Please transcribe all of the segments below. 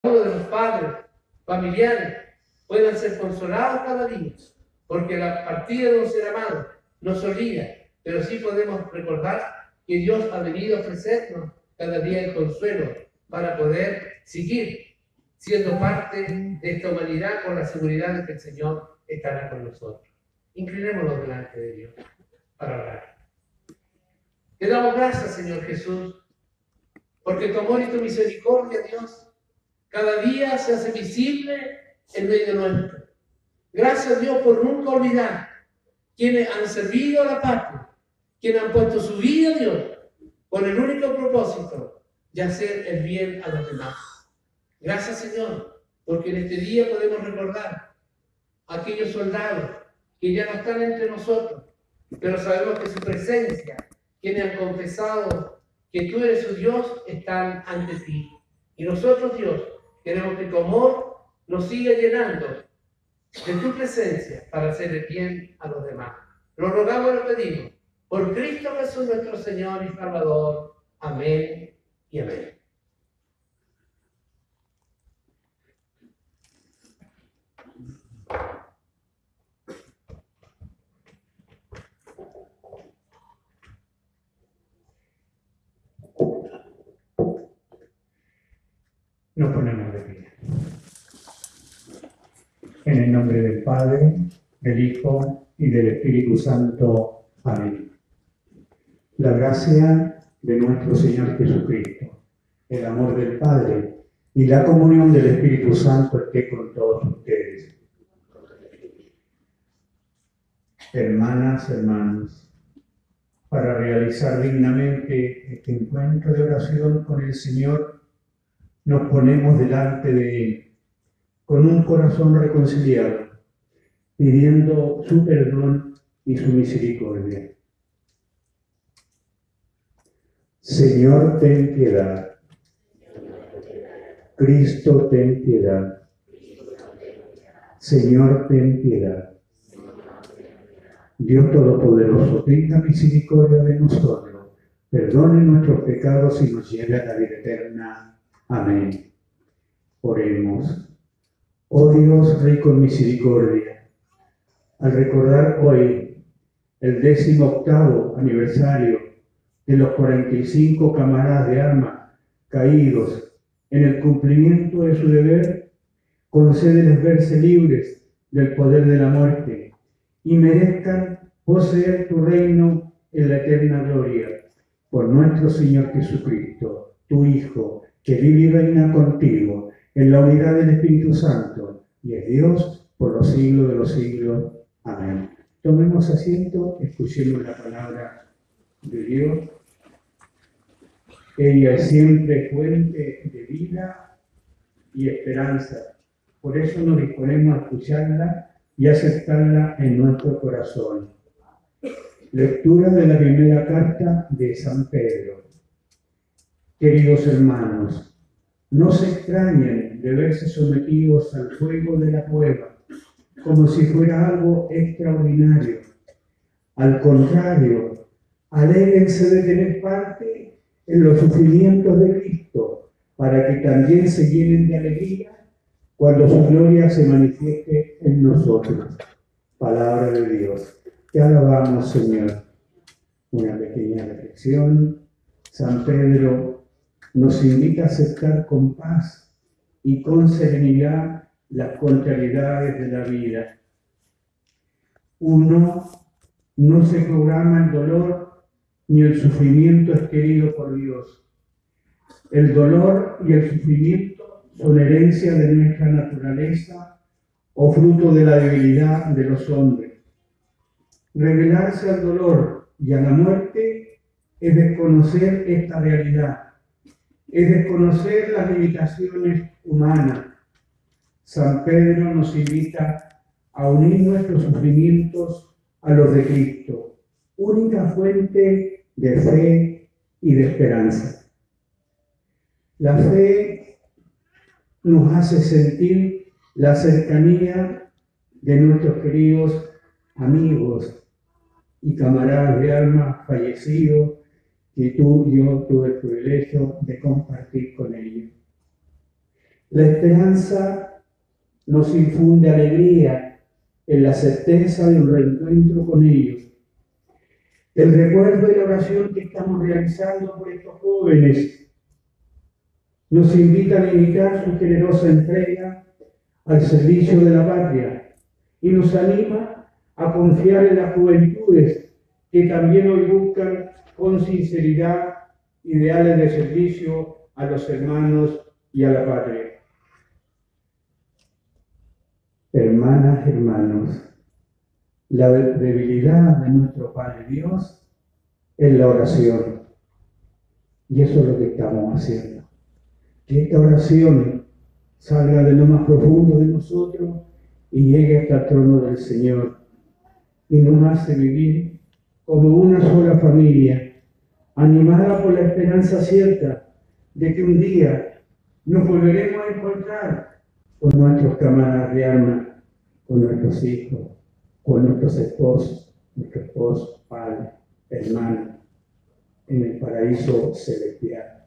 uno de los padres, familiares, puedan ser consolados cada día, porque la partida de un ser amado nos olvida, pero sí podemos recordar que Dios ha venido a ofrecernos cada día el consuelo para poder seguir siendo parte de esta humanidad con la seguridad de que el Señor estará con nosotros. Inclinémonos delante de Dios para orar. Te damos gracias, Señor Jesús, porque tu amor y tu misericordia, Dios, cada día se hace visible en medio nuestro. Gracias, Dios, por nunca olvidar quienes han servido a la patria, quienes han puesto su vida, Dios, con el único propósito de hacer el bien a los demás. Gracias, Señor, porque en este día podemos recordar a aquellos soldados que ya no están entre nosotros, pero sabemos que su presencia, quienes han confesado que tú eres su Dios, están ante ti. Y nosotros, Dios, queremos que tu amor nos siga llenando de tu presencia para hacer el bien a los demás. Lo rogamos y lo pedimos por Cristo Jesús, nuestro Señor y Salvador. Amén y amén. Nos ponemos de pie. En el nombre del Padre, del Hijo y del Espíritu Santo. Amén. La gracia de nuestro Señor Jesucristo, el amor del Padre y la comunión del Espíritu Santo esté con todos ustedes. Hermanas, hermanos, para realizar dignamente este encuentro de oración con el Señor, nos ponemos delante de Él con un corazón reconciliado, pidiendo su perdón y su misericordia. Señor, ten piedad. Cristo, ten piedad. Señor, ten piedad. Dios Todopoderoso, tenga misericordia de nosotros, perdone nuestros pecados y nos lleve a la vida eterna. Amén. Oremos. Oh Dios, rico en misericordia, al recordar hoy el 18º aniversario de los 45 camaradas de armas caídos en el cumplimiento de su deber, concédeles verse libres del poder de la muerte y merezcan poseer tu reino en la eterna gloria. Por nuestro Señor Jesucristo, tu Hijo, que vive y reina contigo en la unidad del Espíritu Santo, y es Dios por los siglos de los siglos. Amén. Tomemos asiento, escuchemos la palabra de Dios. Ella es siempre fuente de vida y esperanza. Por eso nos disponemos a escucharla y aceptarla en nuestro corazón. Lectura de la primera carta de San Pedro. Queridos hermanos, no se extrañen de verse sometidos al fuego de la prueba, como si fuera algo extraordinario. Al contrario, alégrense de tener parte en los sufrimientos de Cristo, para que también se llenen de alegría cuando su gloria se manifieste en nosotros. Palabra de Dios. Te alabamos, Señor. Una pequeña reflexión. San Pedro nos invita a aceptar con paz y con serenidad las contrariedades de la vida. Uno no se programa el dolor ni el sufrimiento es querido por Dios. El dolor y el sufrimiento son herencia de nuestra naturaleza o fruto de la debilidad de los hombres. Revelarse al dolor y a la muerte es desconocer esta realidad, es desconocer las limitaciones humanas. San Pedro nos invita a unir nuestros sufrimientos a los de Cristo, única fuente de fe y de esperanza. La fe nos hace sentir la cercanía de nuestros queridos amigos y camaradas de alma fallecidos que tú y yo tuve el privilegio de compartir con ellos. La esperanza nos infunde alegría en la certeza de un reencuentro con ellos. El recuerdo y la oración que estamos realizando por estos jóvenes nos invitan a imitar su generosa entrega al servicio de la patria y nos anima a confiar en las juventudes que también hoy buscan con sinceridad ideales de servicio a los hermanos y a la patria. Hermanas, hermanos, la debilidad de nuestro Padre Dios es la oración. Y eso es lo que estamos haciendo. Que esta oración salga de lo más profundo de nosotros y llegue hasta el trono del Señor. Y nos hace vivir como una sola familia, animada por la esperanza cierta de que un día nos volveremos a encontrar con nuestros camaradas de alma, con nuestros hijos, con nuestros esposos, padres, hermanos, en el paraíso celestial.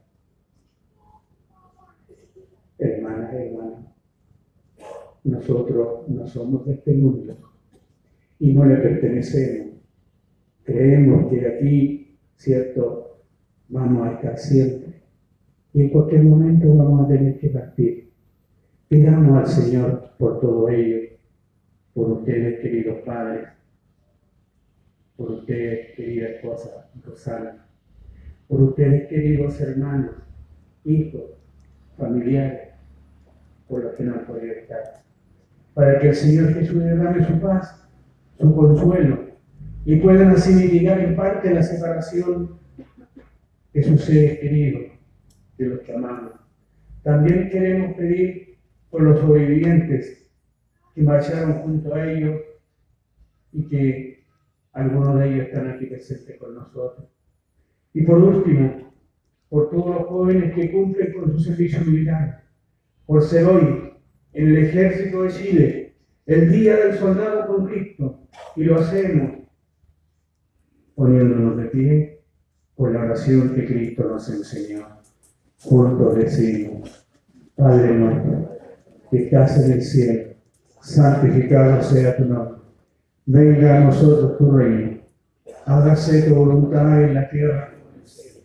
Hermanas, hermanos, nosotros no somos de este mundo y no le pertenecemos. Creemos que aquí, cierto, vamos a estar siempre y en cualquier momento vamos a tener que partir. Pidamos al Señor por todo ello, por ustedes, queridos padres, por ustedes, querida esposa Rosana, por ustedes, queridos hermanos, hijos, familiares, por los que no han podido estar, para que el Señor Jesús derrame su paz, su consuelo, y puedan así mitigar en parte la separación de sus seres queridos, de los que amamos. También queremos pedir por los sobrevivientes que marcharon junto a ellos y que algunos de ellos están aquí presentes con nosotros. Y por último, por todos los jóvenes que cumplen con su servicio militar, por ser hoy en el Ejército de Chile el Día del Soldado con Cristo, y lo hacemos poniéndonos de pie por la oración que Cristo nos enseñó. Juntos decimos: Padre nuestro, que estás en el cielo, santificado sea tu nombre. Venga a nosotros tu reino. Hágase tu voluntad en la tierra como en el cielo.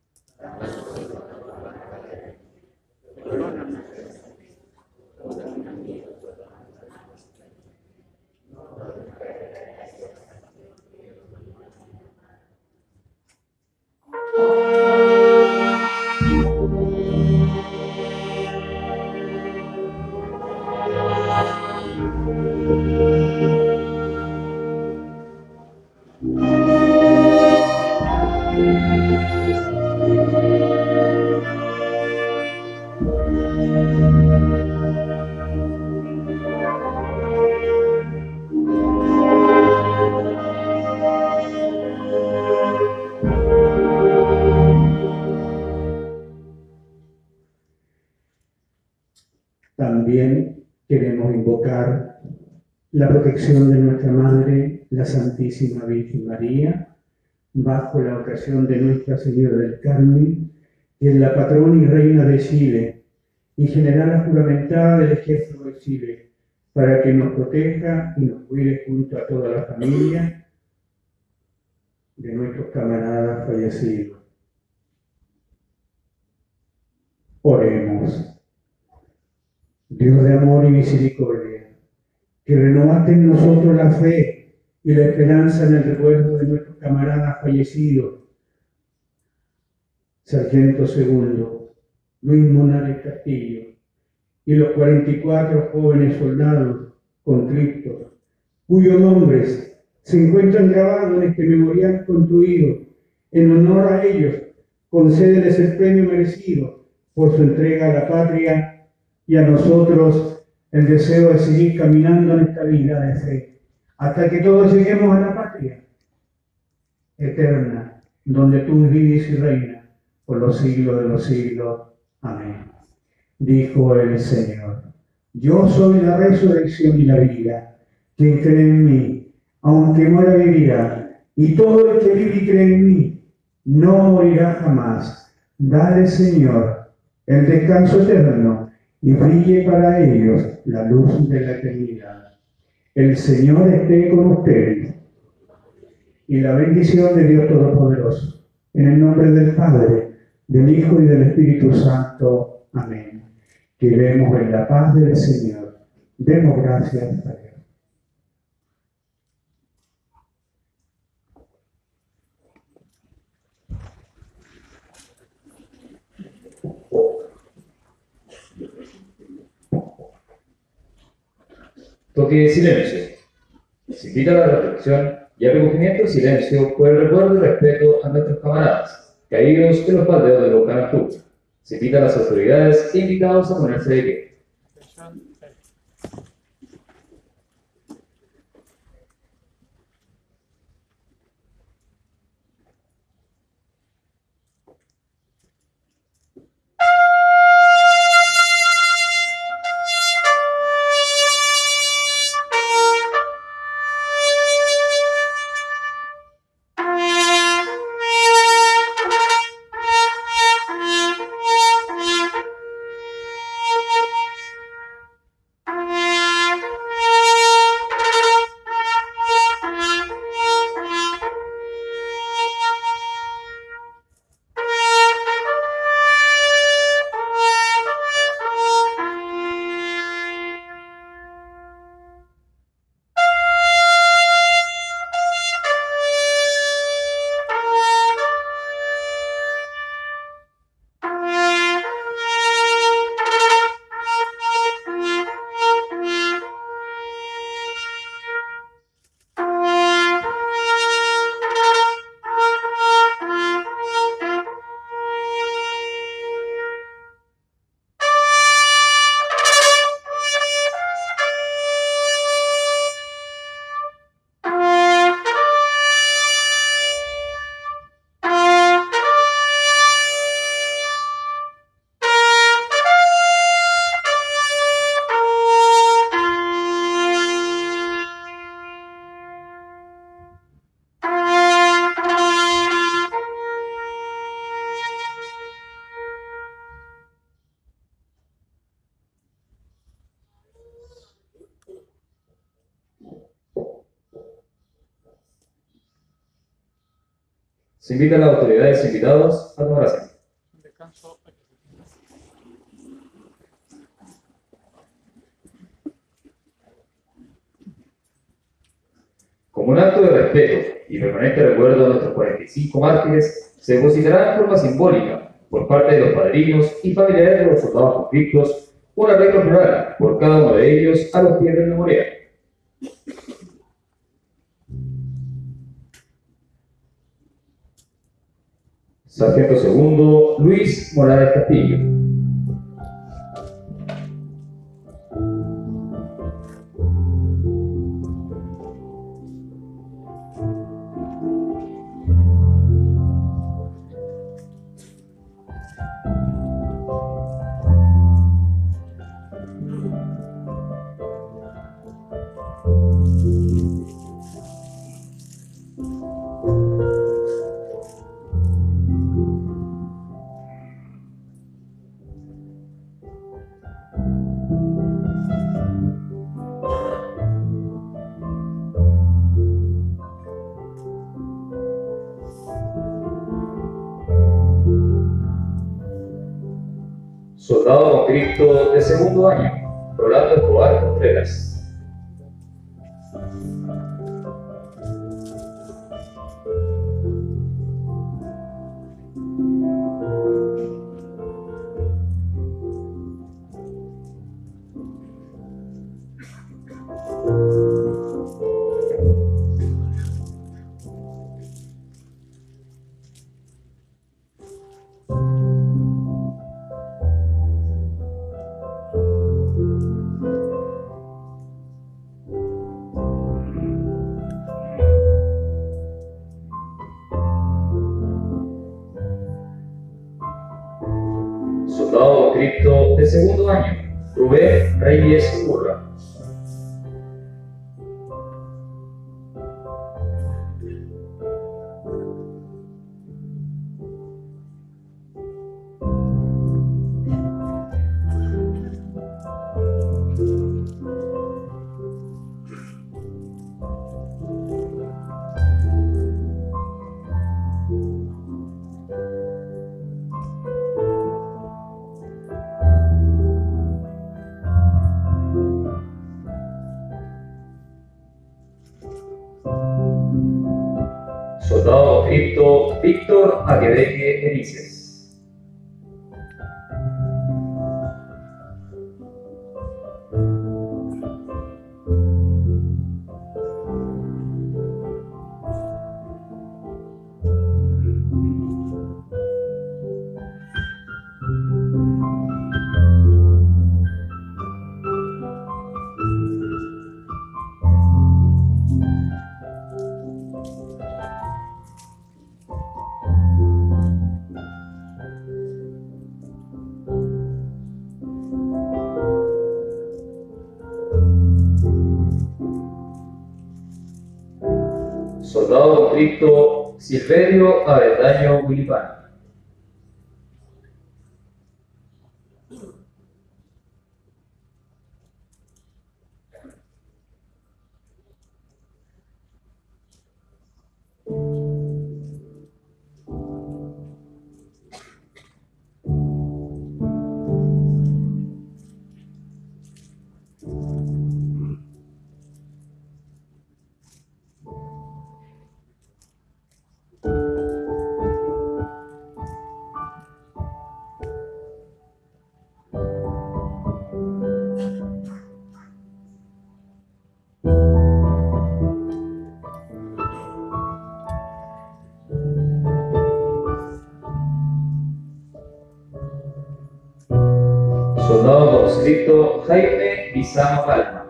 También queremos invocar la protección de nuestra Madre, la Santísima Virgen María, bajo la ocasión de Nuestra Señora del Carmen, que es la patrona y reina de Chile y generala juramentada del Ejército de Chile, para que nos proteja y nos cuide junto a toda la familia de nuestros camaradas fallecidos. Oremos. Dios de amor y misericordia, que renovaste en nosotros la fe y la esperanza en el recuerdo de nuestros camaradas fallecidos, Sargento Segundo, Luis Monares Castillo, y los 44 jóvenes soldados conscriptos, cuyos nombres se encuentran grabados en este memorial construido en honor a ellos. Concédeles el premio merecido por su entrega a la patria y a nosotros el deseo de seguir caminando en esta vida de fe, hasta que todos lleguemos a la patria eterna, donde tú vives y reinas por los siglos de los siglos. Amén. Dijo el Señor: yo soy la resurrección y la vida. Quien cree en mí, aunque muera, vivirá, y todo el que vive y cree en mí no morirá jamás. Dale, Señor, el descanso eterno y brille para ellos la luz de la eternidad. El Señor esté con ustedes, y la bendición de Dios Todopoderoso, en el nombre del Padre, del Hijo y del Espíritu Santo. Amén. Quedemos en la paz del Señor. Demos gracias a Dios. Toque de silencio. Se invita a la reflexión y al recogimiento en silencio por el recuerdo y respeto a nuestros camaradas, caídos en los baldeos del volcán Arturo. Se invita a las autoridades e invitados a ponerse de pie. Se invita a las autoridades e invitados a tomar asiento. Como un acto de respeto y permanente recuerdo a nuestros 45 mártires, se depositará en forma simbólica, por parte de los padrinos y familiares de los soldados convictos, un arreglo floral por cada uno de ellos a los pies del memorial. Sargento segundo, Luis Morales Castillo. Soldado conscripto de segundo año, Rolando Escobar Contreras. Soldado conscripto de segundo año, Rubén Reyes Urra. cripto Víctor Aquebeque Elices. Soldado conscripto Silverio Avendaño Wilipán. Soldado conscripto Jaime Lizama Palma.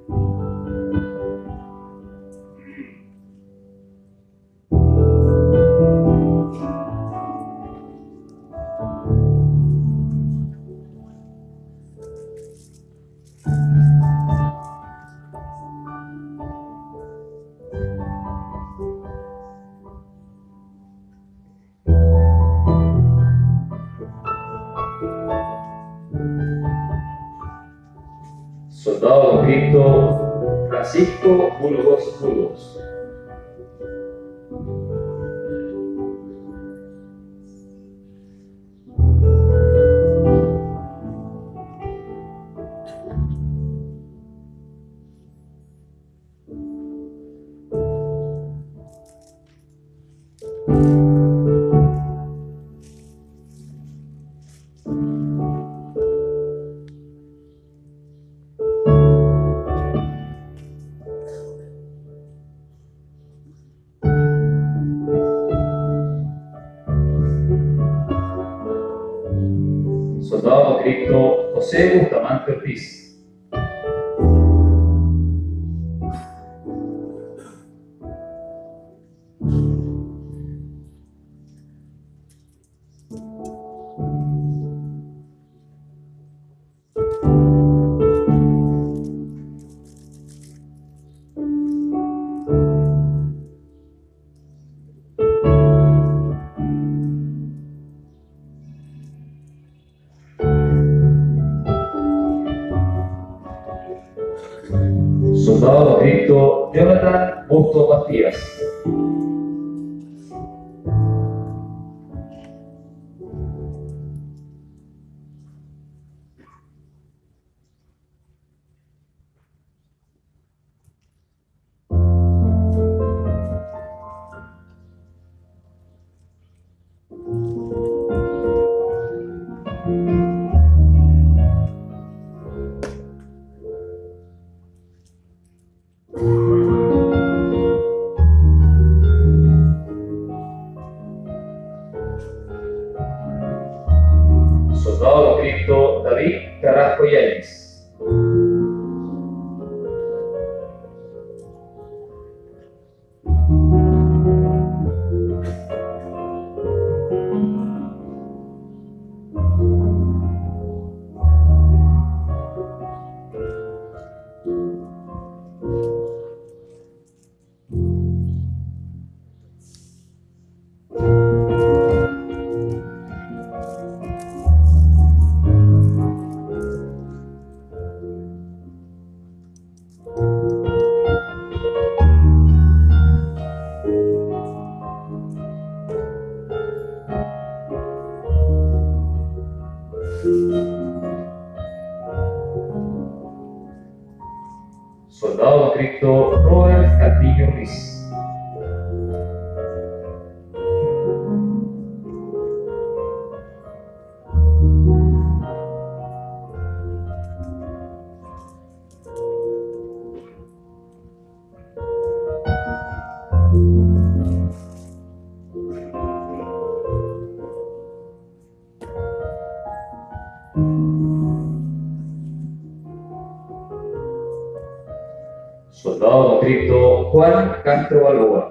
Soldado conscripto Francisco Burgos Burgos. Soldado conscripto José Bustamante Ortiz. Soldado conscripto Jonathan Busto Pastías. Soldado conscripto David Carrasco Yáñez. Soldado conscripto Robert Castillo Ruiz. Soldado conscripto Juan Castro Balboa.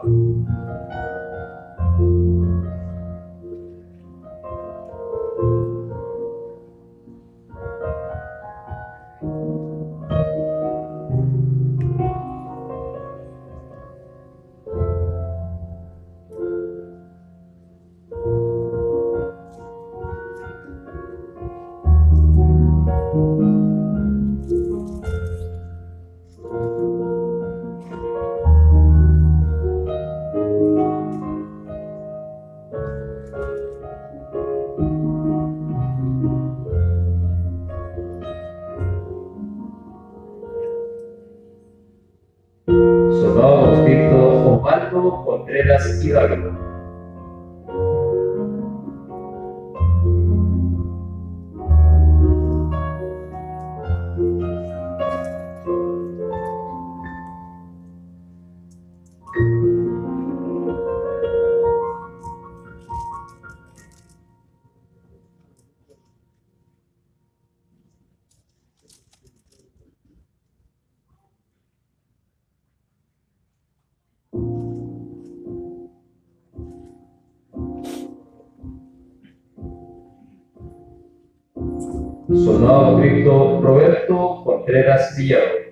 Soldado conscripto Osvaldo Contreras Hidalgo. Soldado conscripto Roberto Contreras Villado.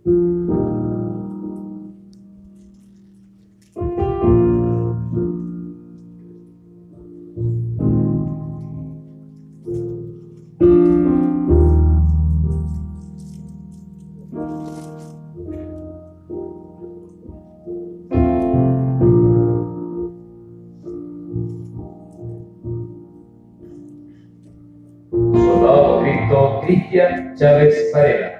Soldado conscripto Cristian Chávez Varela.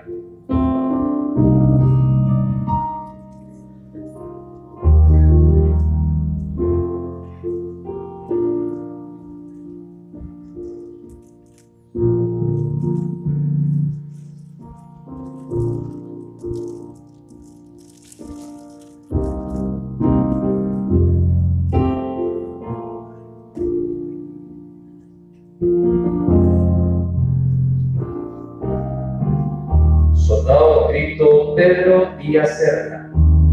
Soldado conscripto Pedro Díaz Serna.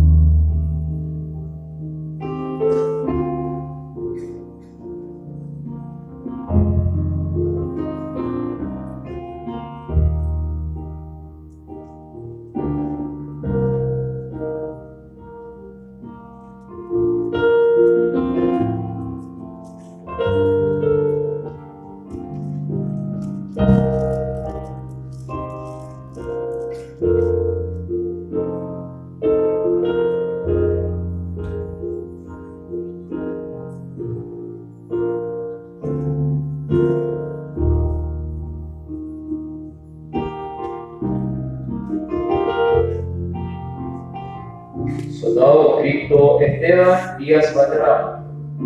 Soldado conscripto Esteban Díaz Valderrama.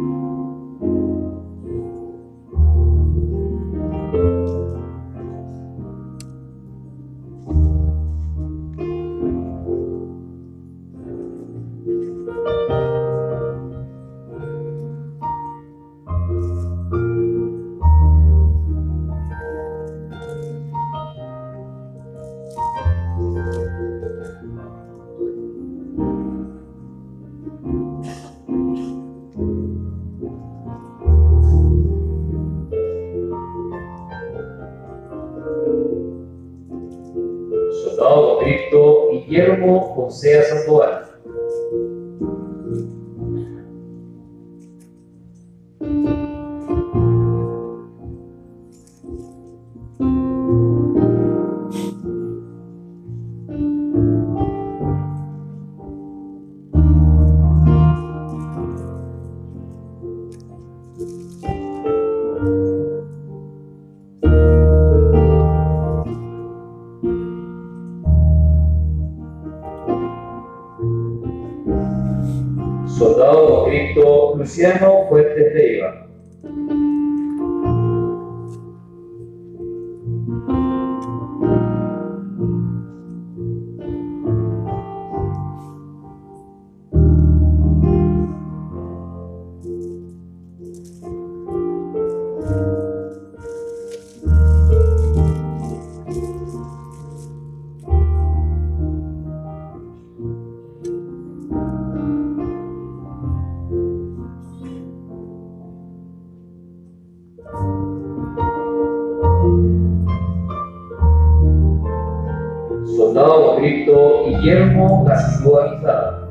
Soldado conscripto Guillermo José Sandoval. Soldado conscripto Luciano Fuentes Leiva. Soldado conscripto Guillermo García Guizada.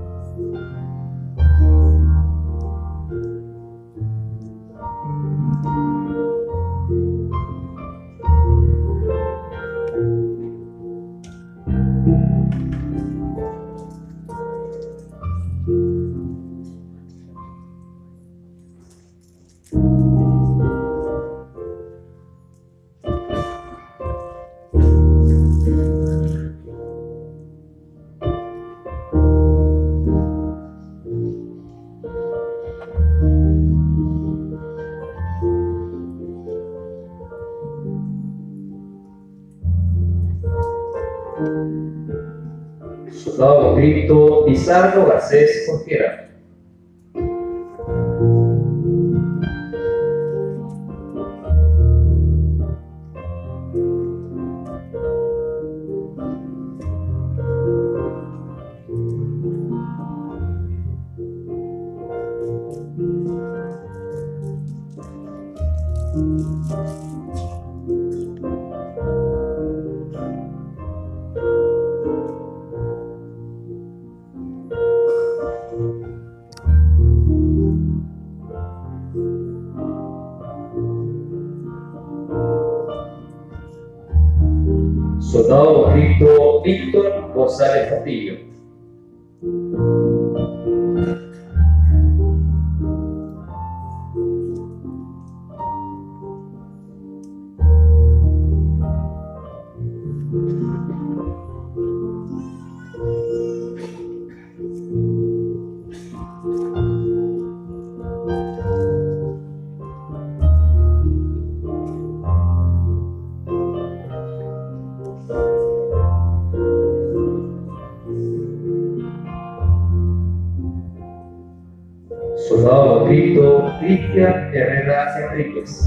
Soldado conscripto Pizarro Garcés Jorquera. Soldado conscripto Víctor González Castillo. Soldado conscripto Cristian Herrera Enríquez.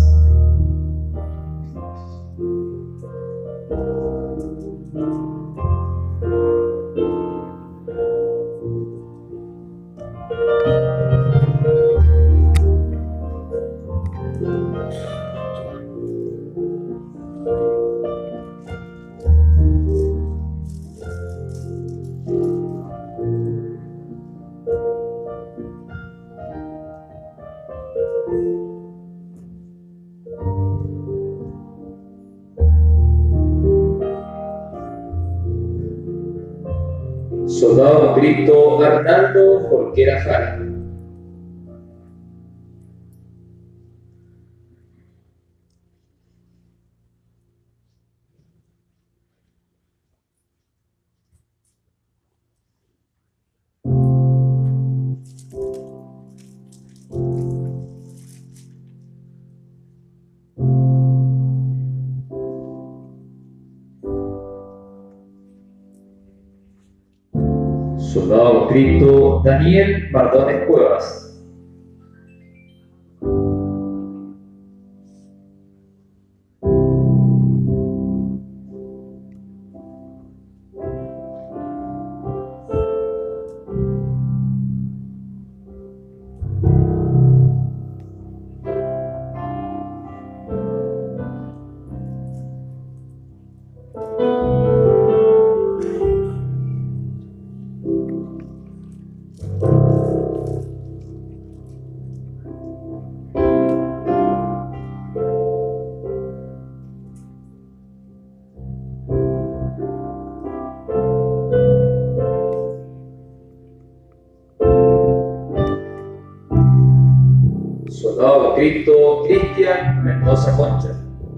Soldado conscripto Arnaldo Jorquera Jara. Soldado conscripto Daniel Mardones Cuevas. Soldado conscripto Cristian Mendoza Concha.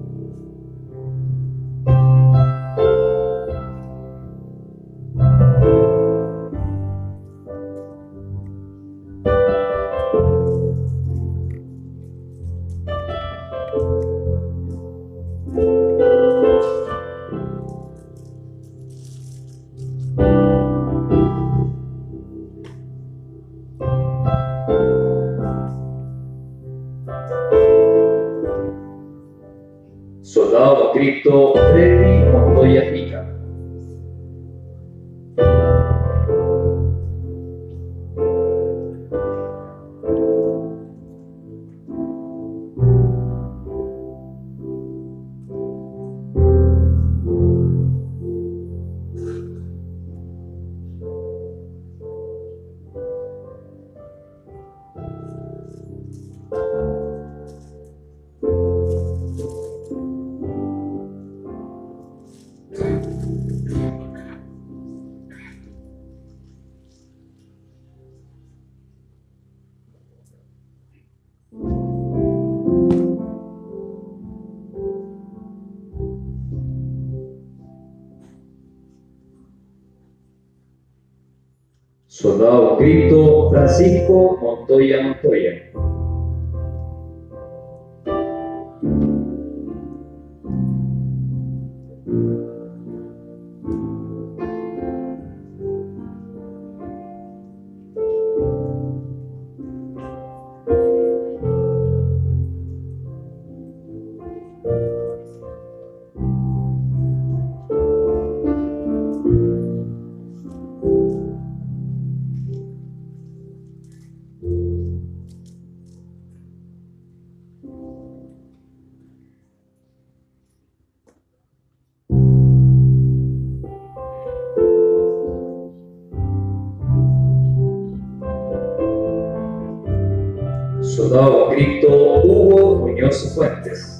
Soldado conscripto Freddy Montoya Pica. Soldado Cristo Francisco Montoya Montoya. Soldado Cristo Hugo Muñoz Fuentes.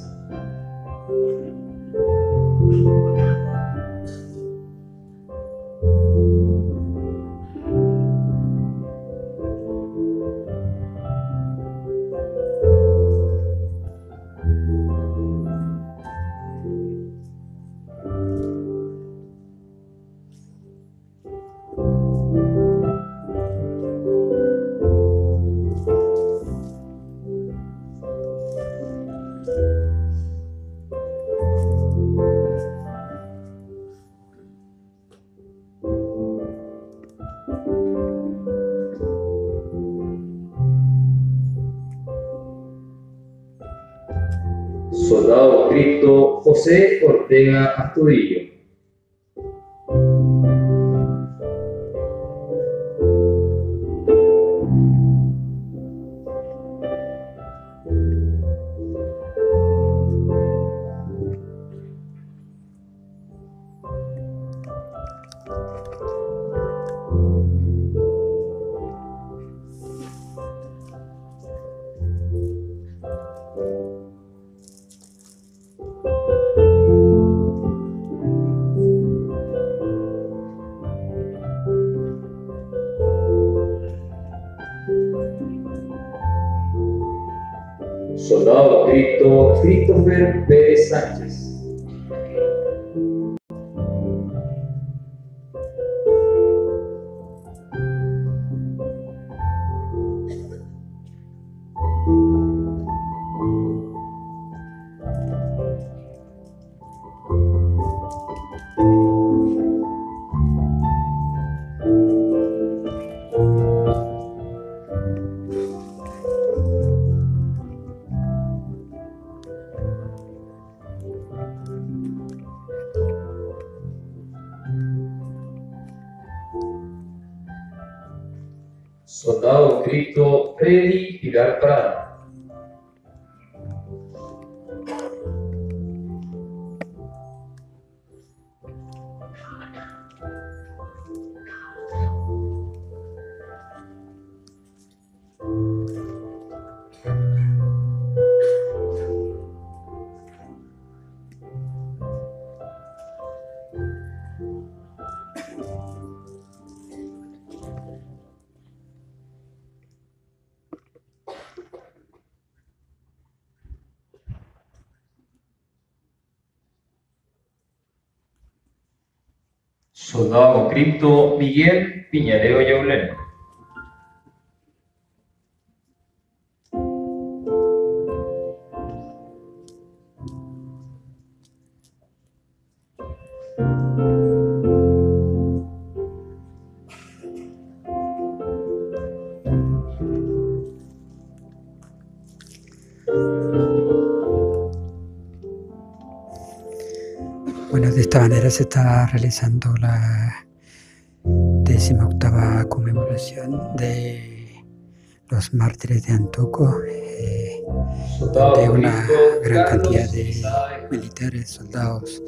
Soldado Cristo José Ortega Astudillo. Soldado Cristo Christopher Pérez Sánchez. Soldado Cristo Freddy Pilar Prada. Soldado Cristo Miguel Piñareo Yauleno. Bueno, de esta manera se está realizando la 18ª conmemoración de los mártires de Antuco, donde una gran cantidad de militares, soldados,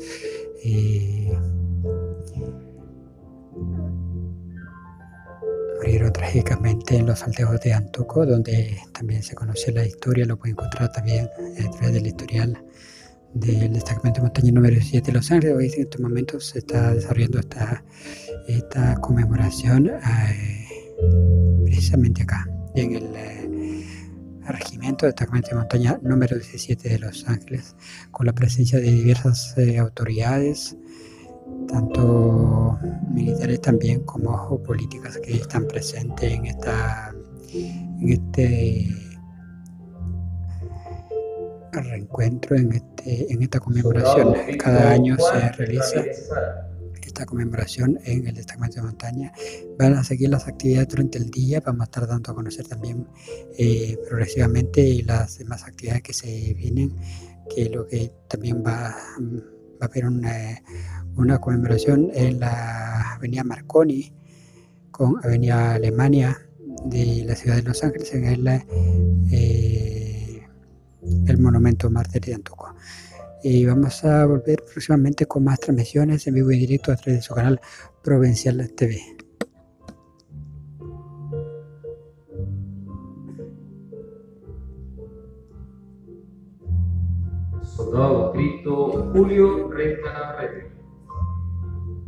murieron trágicamente en los aldeos de Antuco, donde también se conoce la historia, lo puede encontrar también a través del historial del destacamento de montaña número 17 de Los Ángeles. Hoy en estos momentos se está desarrollando esta conmemoración precisamente acá, en el regimiento de destacamento de montaña número 17 de Los Ángeles, con la presencia de diversas autoridades, tanto militares sociales también como políticas que están presentes en este reencuentro, en esta conmemoración. Cada año se realiza esta conmemoración en el destacamento de montaña. Van a seguir las actividades durante el día, vamos a estar dando a conocer también progresivamente las demás actividades que se vienen, que lo que también va a haber una conmemoración en la avenida Marconi con avenida Alemania de la ciudad de Los Ángeles, en el monumento Mártir de Antuco. Y vamos a volver próximamente con más transmisiones en vivo y directo a través de su canal Provincial TV. Soldado Cristo Julio Rey Navarrete.